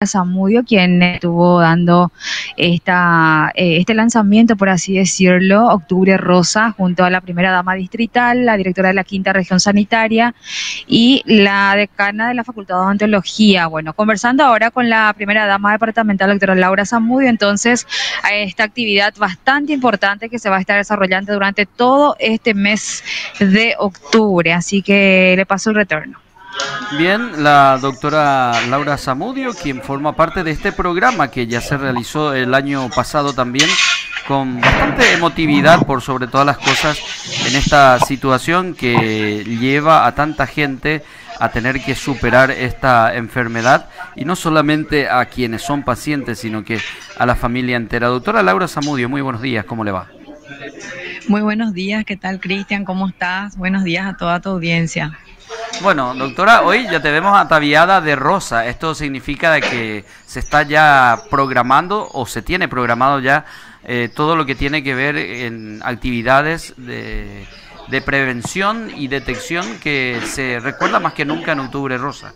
Zamudio, quien estuvo dando este lanzamiento, por así decirlo, Octubre Rosa, junto a la primera dama distrital, la directora de la Quinta Región Sanitaria y la decana de la Facultad de Odontología. Bueno, conversando ahora con la primera dama departamental, doctora Laura Zamudio, entonces, a esta actividad bastante importante que se va a estar desarrollando durante todo este mes de octubre. Así que le paso el retorno. Bien, la doctora Laura Zamudio, quien forma parte de este programa que ya se realizó el año pasado también, con bastante emotividad por sobre todas las cosas en esta situación que lleva a tanta gente a tener que superar esta enfermedad, y no solamente a quienes son pacientes, sino que a la familia entera. Doctora Laura Zamudio, muy buenos días, ¿cómo le va? Muy buenos días, ¿qué tal, Cristian? ¿Cómo estás? Buenos días a toda tu audiencia. Bueno, doctora, hoy ya te vemos ataviada de rosa. Esto significa de que se está ya programando o se tiene programado ya todo lo que tiene que ver en actividades de prevención y detección que se recuerda más que nunca en Octubre Rosa.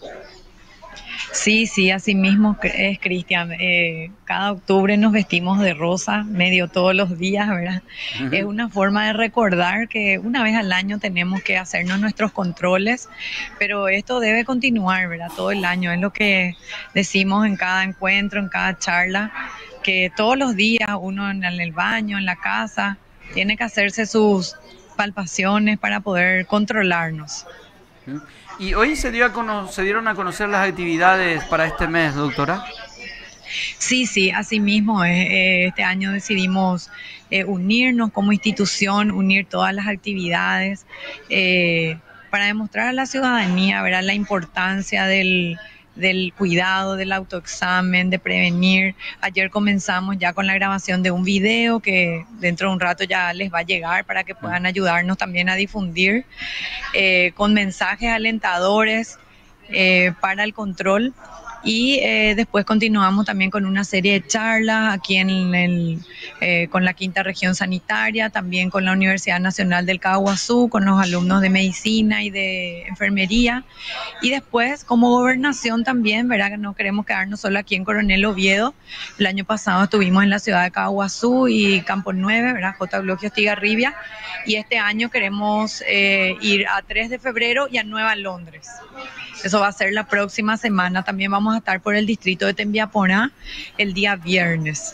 Sí, sí, así mismo es, Cristian. Cada octubre nos vestimos de rosa, medio todos los días, ¿verdad? Es Ujú. una forma de recordar que una vez al año tenemos que hacernos nuestros controles, pero esto debe continuar, ¿verdad? Todo el año. Es lo que decimos en cada encuentro, en cada charla, que todos los días uno en el baño, en la casa, tiene que hacerse sus palpaciones para poder controlarnos. Ujú. Y hoy se dieron a conocer las actividades para este mes, doctora. Sí, sí, así mismo es. Este año decidimos unirnos como institución, unir todas las actividades para demostrar a la ciudadanía, ¿verdad?, la importancia del cuidado, del autoexamen, de prevenir. Ayer comenzamos ya con la grabación de un video que dentro de un rato ya les va a llegar para que puedan ayudarnos también a difundir con mensajes alentadores para el control. Y después continuamos también con una serie de charlas aquí con la Quinta Región Sanitaria, también con la Universidad Nacional del Caguazú, con los alumnos de medicina y de enfermería. Y después, como gobernación también, ¿verdad? Que no queremos quedarnos solo aquí en Coronel Oviedo. El año pasado estuvimos en la ciudad de Caguazú y Campo 9, ¿verdad? J. Eulogio Estigarribia. Y este año queremos ir a 3 de febrero y a Nueva Londres. Eso va a ser la próxima semana. También vamos a estar por el distrito de Tembiapona el día viernes.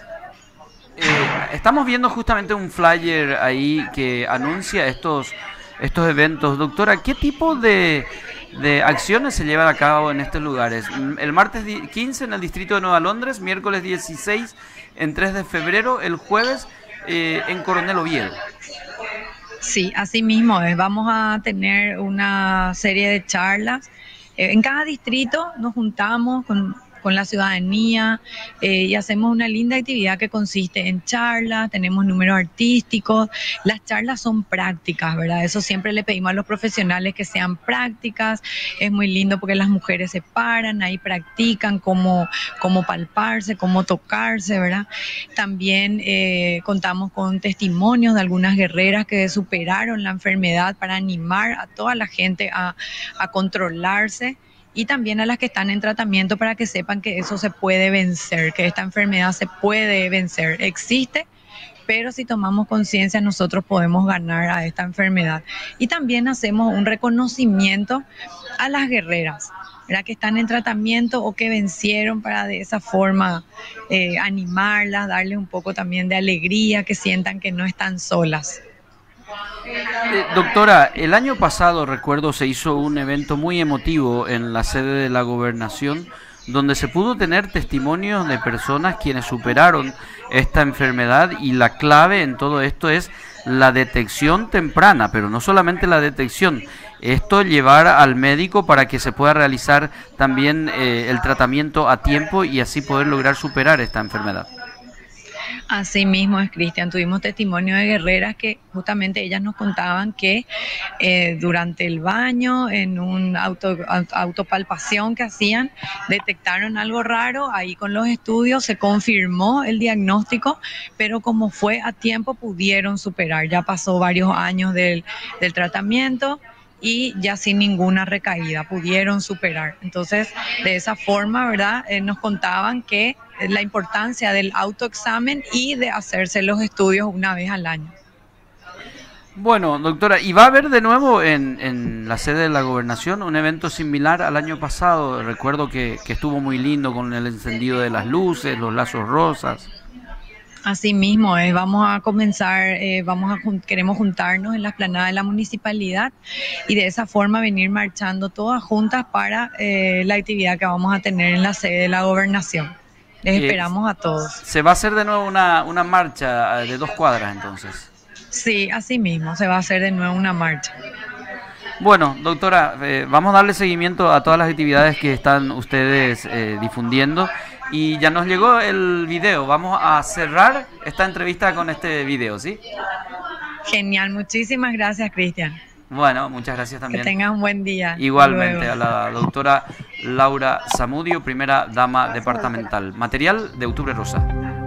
Estamos viendo justamente un flyer ahí que anuncia estos eventos. Doctora, ¿qué tipo de acciones se llevan a cabo en estos lugares? El martes 15 en el distrito de Nueva Londres, miércoles 16 en 3 de febrero, el jueves en Coronel Oviedo. Sí, así mismo es. Vamos a tener una serie de charlas. En cada distrito nos juntamos con la ciudadanía y hacemos una linda actividad que consiste en charlas, tenemos números artísticos. Las charlas son prácticas, ¿verdad? Eso siempre le pedimos a los profesionales que sean prácticas. Es muy lindo porque las mujeres se paran, ahí practican cómo palparse, cómo tocarse, ¿verdad? También contamos con testimonios de algunas guerreras que superaron la enfermedad para animar a toda la gente a controlarse, y también a las que están en tratamiento para que sepan que eso se puede vencer, que esta enfermedad se puede vencer. Existe, pero si tomamos conciencia nosotros podemos ganar a esta enfermedad. Y también hacemos un reconocimiento a las guerreras, ¿verdad?, que están en tratamiento o que vencieron, para de esa forma animarlas, darles un poco también de alegría, que sientan que no están solas. Doctora, el año pasado recuerdo se hizo un evento muy emotivo en la sede de la gobernación donde se pudo tener testimonios de personas quienes superaron esta enfermedad, y la clave en todo esto es la detección temprana, pero no solamente la detección, esto llevar al médico para que se pueda realizar también el tratamiento a tiempo y así poder lograr superar esta enfermedad. Así mismo es, Cristian. Tuvimos testimonio de guerreras que justamente ellas nos contaban que durante el baño, en un autopalpación que hacían, detectaron algo raro. Ahí con los estudios se confirmó el diagnóstico, pero como fue a tiempo pudieron superar. Ya pasó varios años del tratamiento y ya sin ninguna recaída pudieron superar. Entonces, de esa forma, ¿verdad? Nos contaban que la importancia del autoexamen y de hacerse los estudios una vez al año. Bueno, doctora, ¿y va a haber de nuevo en la sede de la gobernación un evento similar al año pasado? Recuerdo que estuvo muy lindo con el encendido de las luces, los lazos rosas. Así mismo, vamos a comenzar, queremos juntarnos en la explanada de la municipalidad y de esa forma venir marchando todas juntas para la actividad que vamos a tener en la sede de la gobernación. Les esperamos a todos. ¿Se va a hacer de nuevo una marcha de 2 cuadras entonces? Sí, así mismo, se va a hacer de nuevo una marcha. Bueno, doctora, vamos a darle seguimiento a todas las actividades que están ustedes difundiendo y ya nos llegó el video. Vamos a cerrar esta entrevista con este video, ¿sí? Genial, muchísimas gracias, Cristian. Bueno, muchas gracias también. Que tengas un buen día. Igualmente a la doctora Laura Zamudio, primera dama departamental. Material de Octubre Rosa.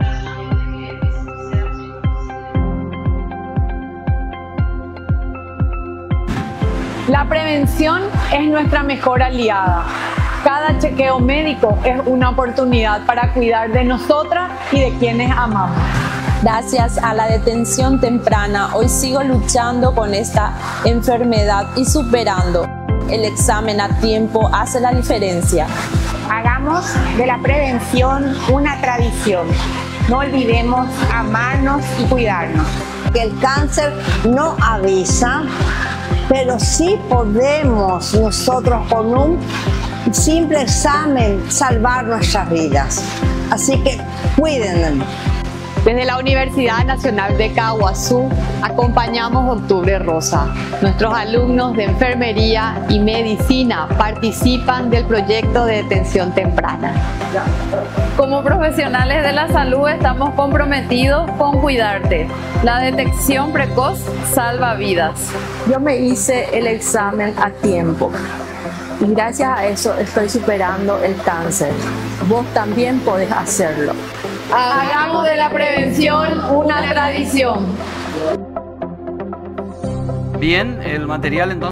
La prevención es nuestra mejor aliada. Cada chequeo médico es una oportunidad para cuidar de nosotras y de quienes amamos. Gracias a la detención temprana, hoy sigo luchando con esta enfermedad y superando. El examen a tiempo hace la diferencia. Hagamos de la prevención una tradición. No olvidemos amarnos y cuidarnos. El cáncer no avisa, pero sí podemos nosotros con un simple examen salvar nuestras vidas. Así que cuídense. Desde la Universidad Nacional de Caguazú acompañamos Octubre Rosa. Nuestros alumnos de enfermería y medicina participan del proyecto de detención temprana. Como profesionales de la salud estamos comprometidos con cuidarte. La detección precoz salva vidas. Yo me hice el examen a tiempo y gracias a eso estoy superando el cáncer. Vos también podés hacerlo. Hagamos de la prevención una tradición. Bien, el material entonces.